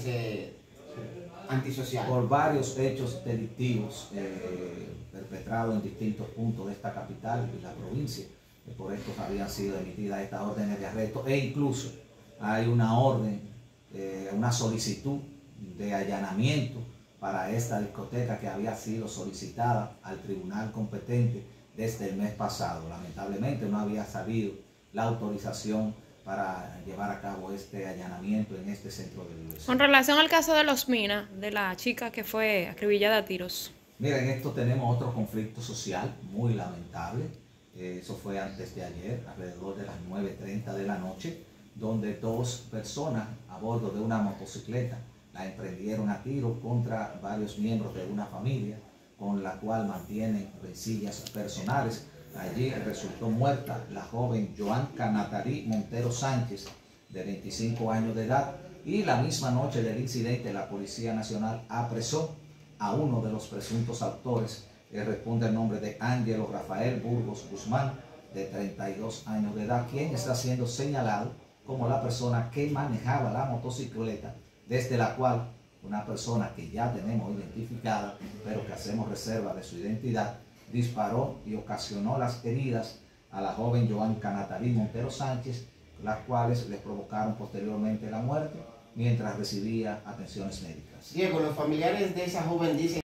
antisocial. Por varios hechos delictivos perpetrados en distintos puntos de esta capital y la provincia. Por esto habían sido emitidas estas órdenes de arresto e incluso hay una orden, una solicitud de allanamiento para esta discoteca que había sido solicitada al tribunal competente desde el mes pasado. Lamentablemente no había salido la autorización para llevar a cabo este allanamiento en este centro de diversión. Con relación al caso de Los Minas, de la chica que fue acribillada a tiros. Mira, en esto tenemos otro conflicto social muy lamentable. Eso fue antes de ayer, alrededor de las 9:30 de la noche, donde dos personas a bordo de una motocicleta la emprendieron a tiro contra varios miembros de una familia con la cual mantienen rencillas personales. Allí resultó muerta la joven Joanca Natalie Montero Sánchez, de 25 años de edad, y la misma noche del incidente la Policía Nacional apresó a uno de los presuntos autores, que responde al nombre de Ángelo Rafael Burgos Guzmán, de 32 años de edad, quien está siendo señalado como la persona que manejaba la motocicleta, desde la cual una persona que ya tenemos identificada, pero que hacemos reserva de su identidad, disparó y ocasionó las heridas a la joven Joanca Natalie Montero Sánchez, las cuales le provocaron posteriormente la muerte mientras recibía atenciones médicas. Diego, los familiares de esa joven dicen